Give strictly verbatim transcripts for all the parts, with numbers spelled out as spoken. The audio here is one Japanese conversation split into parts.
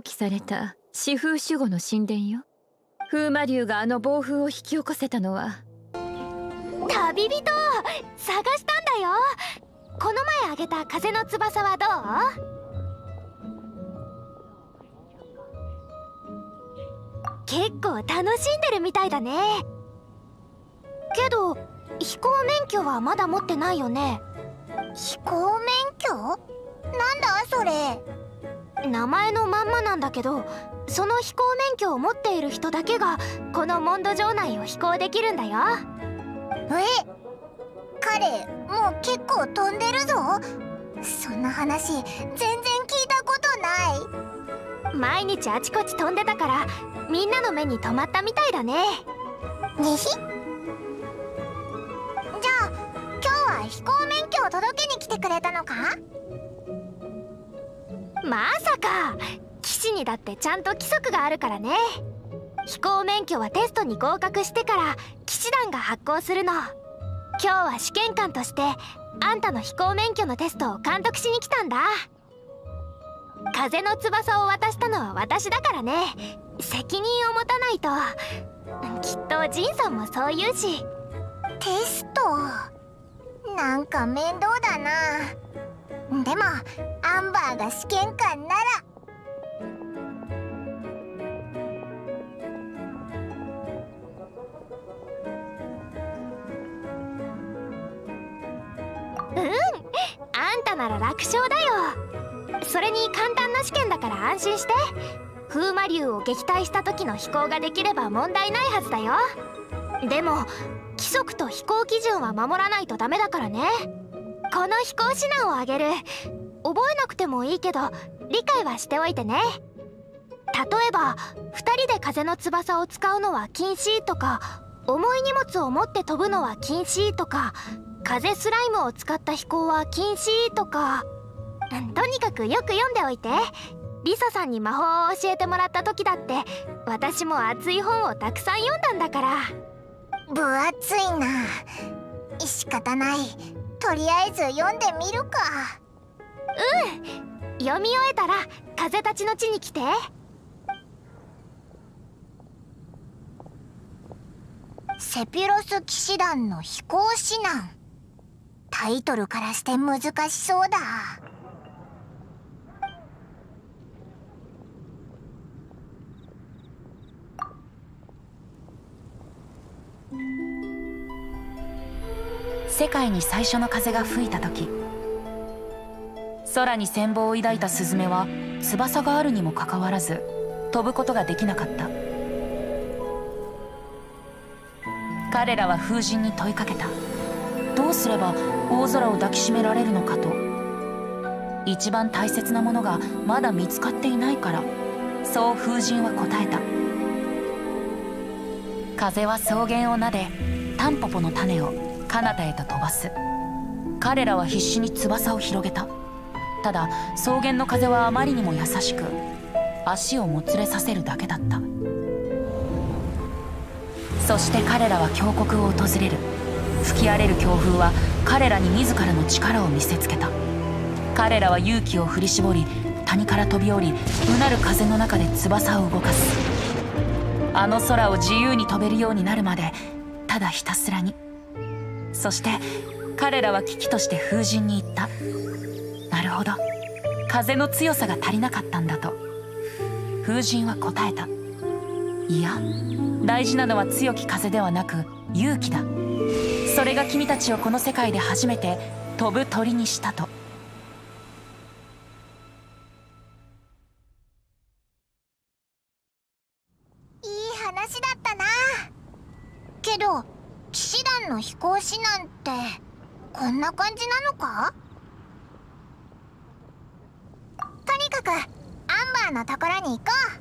棄された四風守護の神殿よ。風魔竜があの暴風を引き起こせたのは。 旅人探したんだよ。この前あげた風の翼はどう？結構楽しんでるみたいだね。けど飛行免許はまだ持ってないよね。 飛行免許？なんだそれ。 名前のまんまなんだけど、その飛行免許を持っている人だけがこのモンド城内を飛行できるんだよ。 え、彼もう結構飛んでるぞ。そんな話全然聞いたことない。 毎日あちこち飛んでたからみんなの目に留まったみたいだね。 にひ？じゃあ今日は飛行免許を届けに来てくれたのか？ まさか。騎士にだってちゃんと規則があるからね。飛行免許はテストに合格してから騎士団が発行するの。今日は試験官としてあんたの飛行免許のテストを監督しに来たんだ。風の翼を渡したのは私だからね。責任を持たないと。きっとジンさんもそう言うし。 テストなんか面倒だな。でもアンバーが試験官なら。 うん、あんたなら楽勝だよ。それに簡単な試験だから安心して。風魔竜を撃退した時の飛行ができれば問題ないはずだよ。でも規則と飛行基準は守らないとダメだからね。この飛行指南をあげる。覚えなくてもいいけど理解はしておいてね。例えばふたりで風の翼を使うのは禁止とか、重い荷物を持って飛ぶのは禁止とか、風スライムを使った飛行は禁止とか。とにかくよく読んでおいて。リサさんに魔法を教えてもらった時だって私も熱い本をたくさん読んだんだから。 分厚いな。仕方ない。とりあえず読んでみるか。 うん、読み終えたら風たちの地に来て。 セピロス騎士団の飛行指南。タイトルからして難しそうだ。 世界に最初の風が吹いた時、空に羨望を抱いたスズメは翼があるにもかかわらず飛ぶことができなかった。彼らは風神に問いかけた。どうすれば大空を抱きしめられるのかと。一番大切なものがまだ見つかっていないから、そう風神は答えた。風は草原を撫でタンポポの種を彼方へと飛ばす。彼らは必死に翼を広げた。ただ草原の風はあまりにも優しく、足をもつれさせるだけだった。そして彼らは峡谷を訪れる。吹き荒れる強風は彼らに自らの力を見せつけた。彼らは勇気を振り絞り、谷から飛び降り、うなる風の中で翼を動かす。あの空を自由に飛べるようになるまで、ただひたすらに。そして彼らは危機として風神に言った。なるほど、風の強さが足りなかったんだと。風神は答えた。いや、大事なのは強き風ではなく勇気だ。それが君たちをこの世界で初めて飛ぶ鳥にしたと。 いい話だったな。けど騎士団の飛行士なんてこんな感じなのか？とにかくアンバーのところに行こう。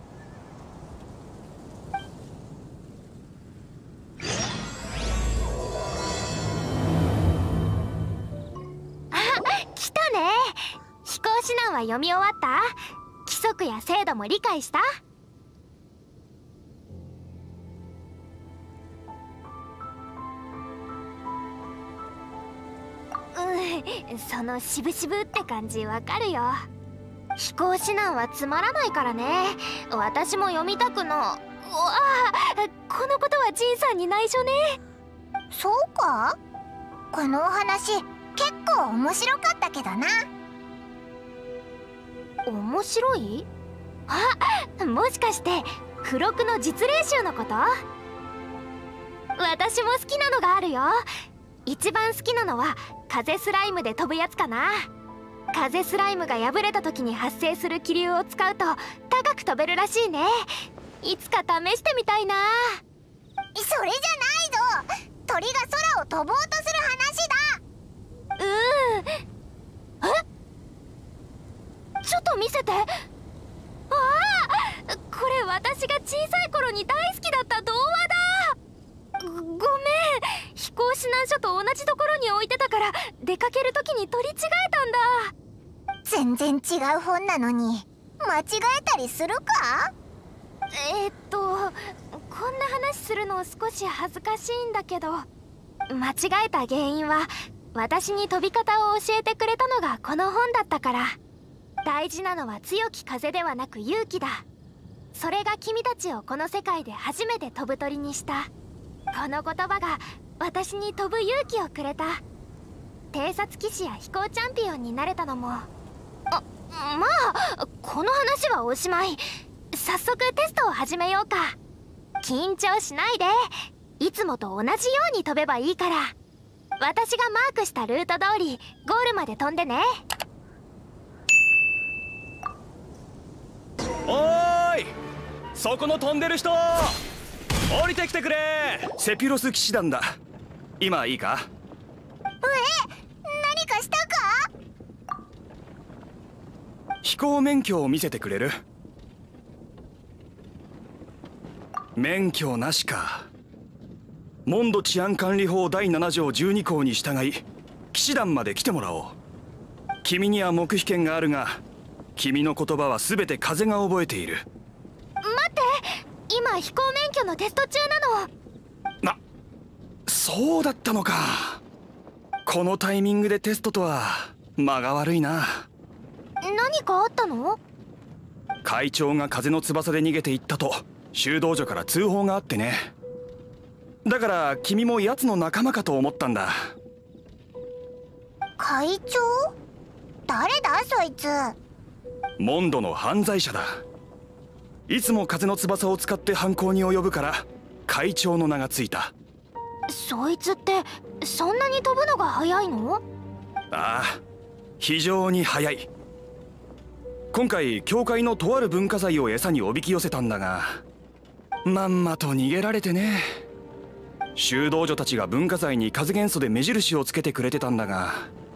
あ、来たね。飛行指南は読み終わった？規則や制度も理解した？うん、その渋々って感じわかるよ。 飛行指南はつまらないからね。私も読みたくの。うわあ、このことはジンさんに内緒ね。 そうか？このお話結構面白かったけどな。 面白い？あ、もしかして付録の実練習のこと？私も好きなのがあるよ。一番好きなのは風スライムで飛ぶやつかな。風スライムが破れた時に発生する気流を使うと高く飛べるらしいね。いつか試してみたいな。 それじゃないぞ。鳥が空を飛ぼうとする話だ。うーん。え？ちょっと見せて。ああ、これ私が小さい頃に大好きだった童話だ。ご、ごめん、飛行指南書と同じところに置いてたから出かける時に取り違えたんだ。 全然違う本なのに間違えたりするか？ えー、っとこんな話するの少し恥ずかしいんだけど、間違えた原因は私に飛び方を教えてくれたのがこの本だったから。大事なのは強き風ではなく勇気だ。それが君たちをこの世界で初めて飛ぶ鳥にした。この言葉が私に飛ぶ勇気をくれた。偵察騎士や飛行チャンピオンになれたのも。あ、まあこの話はおしまい。早速テストを始めようか。緊張しないで。いつもと同じように飛べばいいから。私がマークしたルート通りゴールまで飛んでね。 おーい、そこの飛んでる人降りてきてくれ。セピロス騎士団だ。今いいか？ え、何かしたか？ 飛行免許を見せてくれる？免許なしか。モンド治安管理法だいなな条じゅうに項に従い騎士団まで来てもらおう。君には黙秘権があるが、君の言葉は全て風が覚えている。 待って、今飛行免許のテスト中なの。 な、そうだったのか。このタイミングでテストとは間が悪いな。 何かあったの？ 会長が風の翼で逃げていったと修道女から通報があってね。だから君も奴の仲間かと思ったんだ。 会長？誰だそいつ？ モンドの犯罪者だ。いつも風の翼を使って犯行に及ぶから会長の名がついた。 そいつってそんなに飛ぶのが速いの？ ああ、非常に速い。今回教会のとある文化財を餌におびき寄せたんだが、まんまと逃げられてね。修道女たちが文化財に風元素で目印をつけてくれてたんだが、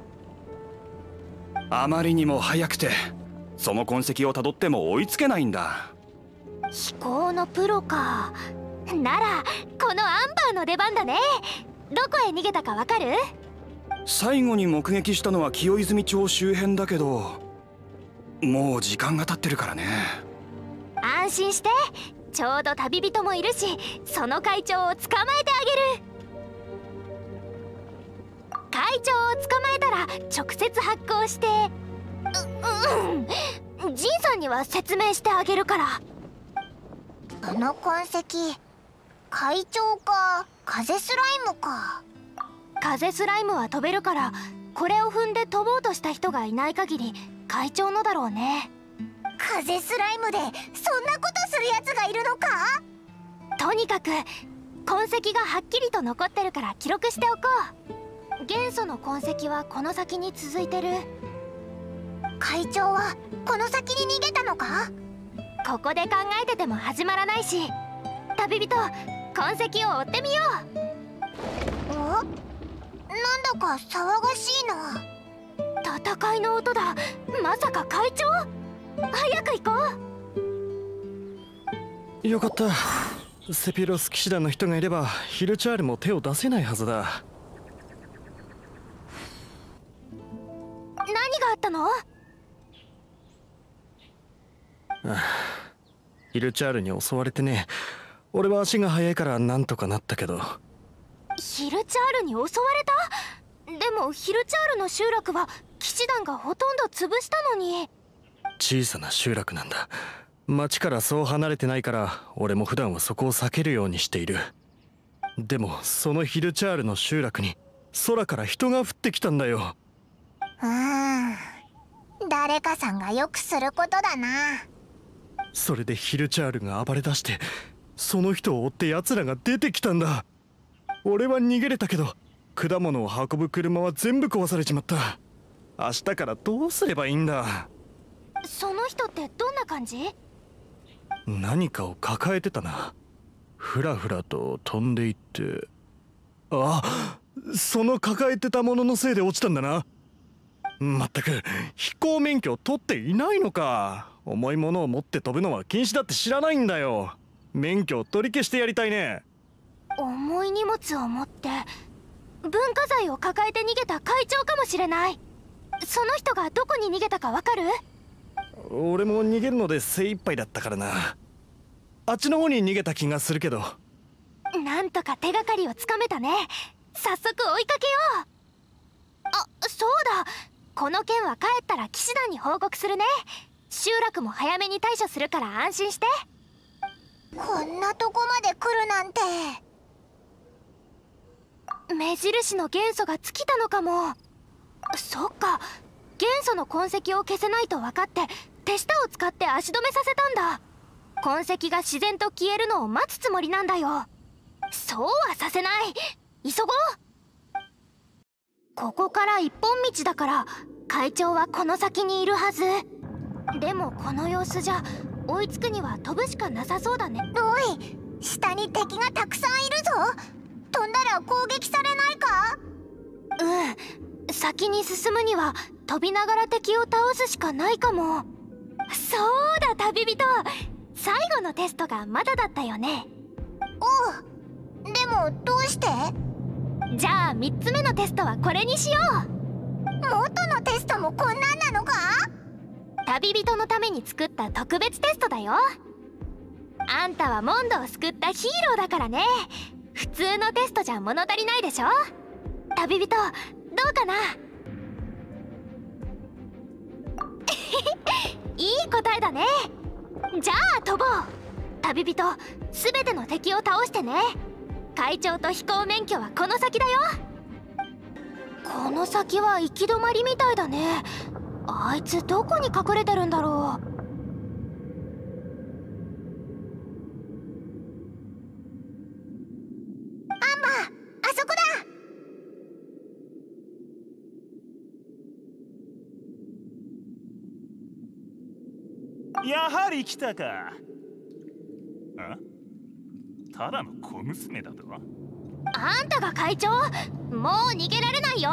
あまりにも速くてその痕跡をたどっても追いつけないんだ。 飛行のプロか。ならこのアンバーの出番だね。どこへ逃げたかわかる？ 最後に目撃したのは清泉町周辺だけど、もう時間が経ってるからね。 安心して、ちょうど旅人もいるし、その会長を捕まえてあげる。会長を捕まえたら直接発行して、う、うん、ジンさんには説明してあげるから。 あの痕跡、会長か風スライムか。 風スライムは飛べるから、これを踏んで飛ぼうとした人がいない限り会長のだろうね。 風スライムでそんなことするやつがいるのか？ とにかく痕跡がはっきりと残ってるから記録しておこう。元素の痕跡はこの先に続いてる。 会長はこの先に逃げたのか？ ここで考えてても始まらないし、旅人、痕跡を追ってみよう。 お？なんだか騒がしいな。 戦いの音だ。まさか会長？早く行こう。よかった。セピロス騎士団の人がいればヒルチャールも手を出せないはずだ。 何があったの？ ああ、ヒルチャールに襲われてね。俺は足が速いからなんとかなったけど。 ヒルチャールに襲われた？でもヒルチャールの集落は騎士団がほとんど潰したのに。 小さな集落なんだ。町からそう離れてないから俺も普段はそこを避けるようにしている。でもそのヒルチャールの集落に空から人が降ってきたんだよ。 うーん、誰かさんがよくすることだな。 それでヒルチャールが暴れ出して、その人を追って奴らが出てきたんだ。俺は逃げれたけど果物を運ぶ車は全部壊されちまった。明日からどうすればいいんだ。 その人ってどんな感じ？ 何かを抱えてたな。ふらふらと飛んでいって、あ、その抱えてたもののせいで落ちたんだな。まったく飛行免許を取っていないのか。重いものを持って飛ぶのは禁止だって知らないんだよ。免許を取り消してやりたいね。 重い荷物を持って文化財を抱えて逃げた会長かもしれない。その人がどこに逃げたかわかる？ 俺も逃げるので精一杯だったからな。あっちの方に逃げた気がするけど。 なんとか手がかりをつかめたね。早速追いかけよう。あ、そうだ、この件は帰ったら騎士団に報告するね。集落も早めに対処するから安心して。 こんなとこまで来るなんて。 目印の元素が尽きたのかも。そっか、元素の痕跡を消せないと分かって手下を使って足止めさせたんだ。痕跡が自然と消えるのを待つつもりなんだよ。そうはさせない。急ごう。ここから一本道だから会長はこの先にいるはず。でもこの様子じゃ追いつくには飛ぶしかなさそうだね。 おい、下に敵がたくさんいるぞ。飛んだら攻撃されないか？ うん、先に進むには飛びながら敵を倒すしかないかも。そうだ旅人、最後のテストがまだだったよね。 おう、でもどうして？ じゃあみっつめのテストはこれにしよう。 元のテストもこんなんなのか？ 旅人のために作った特別テストだよ。あんたはモンドを救ったヒーローだからね。普通のテストじゃ物足りないでしょ。旅人、どうかな？いい答えだね。じゃあ飛ぼう。旅人、全ての敵を倒してね。会長と飛行免許はこの先だよ。この先は行き止まりみたいだね。あいつどこに隠れてるんだろう。 アンバー、あそこだ。 やはり来たか。あ？ただの小娘だと？ あんたが会長？もう逃げられないよ。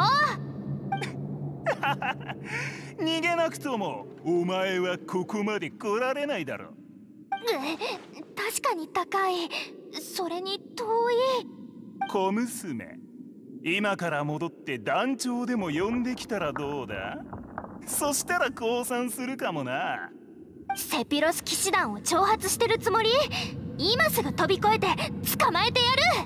逃げなくともお前はここまで来られないだろう。 確かに高い。それに遠い。 小娘、今から戻って団長でも呼んできたらどうだ？そしたら降参するかもな。 セピロス騎士団を挑発してるつもり？今すぐ飛び越えて捕まえてやる。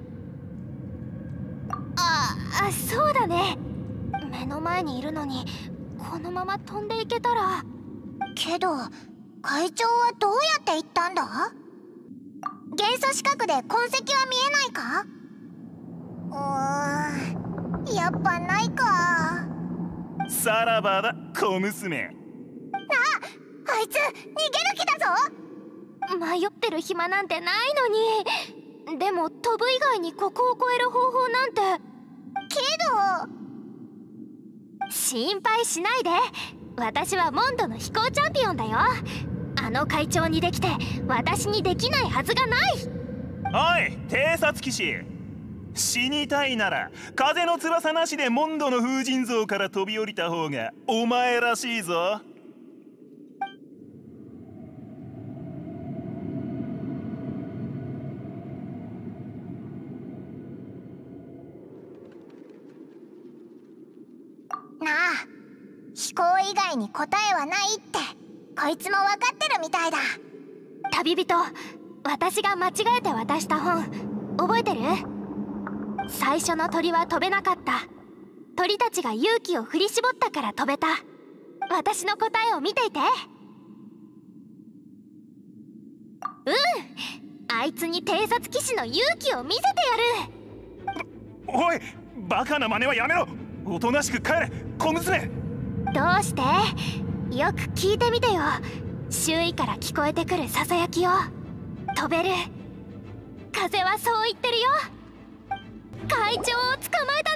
ああ、そうだね。目の前にいるのにこのまま飛んでいけたら。 けど会長はどうやって行ったんだ？元素視覚で痕跡は見えないか？うーん、やっぱないか。 さらばだ小娘。 あ、あいつ逃げる気だぞ。 迷ってる暇なんてないのに。でも飛ぶ以外にここを越える方法なんて。 けど心配しないで。私はモンドの飛行チャンピオンだよ。あの会長にできて私にできないはずがない。 おい偵察騎士、死にたいなら風の翼なしでモンドの風神像から飛び降りた方がお前らしいぞ。 なあ、飛行以外に答えはないってこいつも分かってるみたいだ。 旅人、私が間違えて渡した本覚えてる？最初の鳥は飛べなかった。鳥たちが勇気を振り絞ったから飛べた。 私の答えを見ていて。うん、あいつに偵察騎士の勇気を見せてやる。 おい、バカな真似はやめろ。おとなしく帰れ、小娘。 どうして？よく聞いてみてよ。周囲から聞こえてくるささやきを。飛べる。風はそう言ってるよ。会長を捕まえた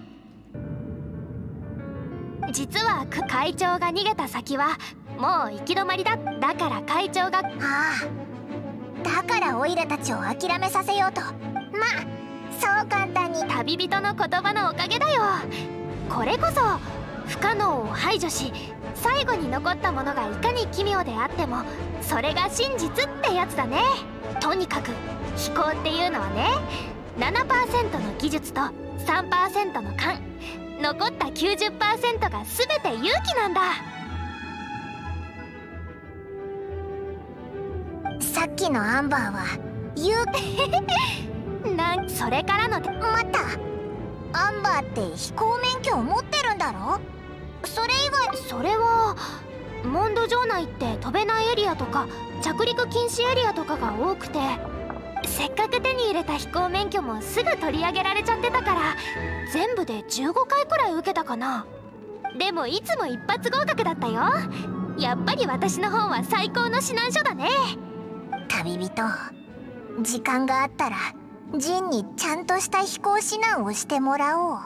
ね。実は会長が逃げた先はもう行き止まりだ。だから会長が。ああ、だからオイラたちを諦めさせようと。まあそう簡単に。 旅人の言葉のおかげだよ。これこそ不可能を排除し、最後に残ったものがいかに奇妙であってもそれが真実ってやつだね。とにかく飛行っていうのはね、ななパーセントの技術と さんパーセント の勘、残った きゅうじゅっパーセント が全て勇気なんだ。 さっきのアンバーは勇気なんそれからの。 待った、アンバーって飛行免許を持ってるんだろ。それ以外。 それはモンド城内って飛べないエリアとか着陸禁止エリアとかが多くて、せっかく手に入れた飛行免許もすぐ取り上げられちゃってたから、全部でじゅうごかいくらい受けたかな。でもいつも一発合格だったよ。やっぱり私の方は最高の指南書だね。 旅人、時間があったらジンにちゃんとした飛行指南をしてもらおう。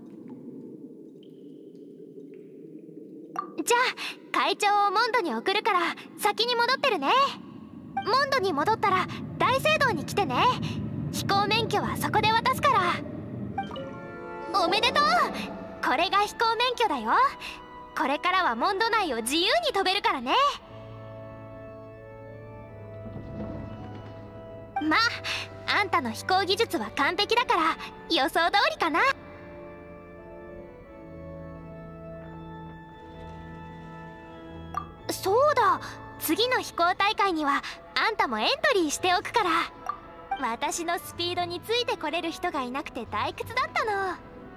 じゃあ会長をモンドに送るから先に戻ってるね。モンドに戻ったら大聖堂に来てね。飛行免許はそこで渡すから。おめでとう。これが飛行免許だよ。これからはモンド内を自由に飛べるからね。まああんたの飛行技術は完璧だから予想通りかな。そうだ、次の飛行大会にはあんたもエントリーしておくから。私のスピードについてこれる人がいなくて退屈だったの。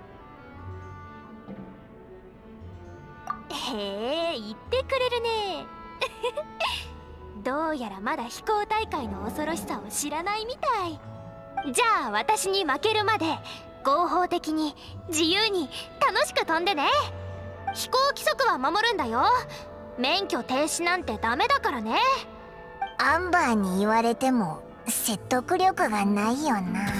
へえ、言ってくれるね。どうやらまだ飛行大会の恐ろしさを知らないみたい。じゃあ私に負けるまで合法的に自由に楽しく飛んでね。飛行規則は守るんだよ。免許停止なんてダメだからね。 アンバーに言われても説得力がないよな。